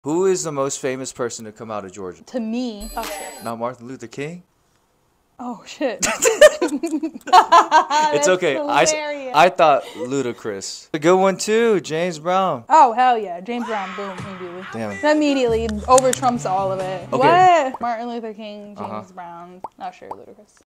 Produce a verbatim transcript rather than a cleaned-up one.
Who is the most famous person to come out of Georgia? To me, Usher. Not Martin Luther King? Oh, shit. It's okay. I, s- hilarious. I thought Ludacris. A good one too, James Brown. Oh, hell yeah. James Brown, boom, immediately. Damn. Immediately over trumps all of it. Okay. What? Martin Luther King, James Uh-huh. Brown, Usher, Ludacris.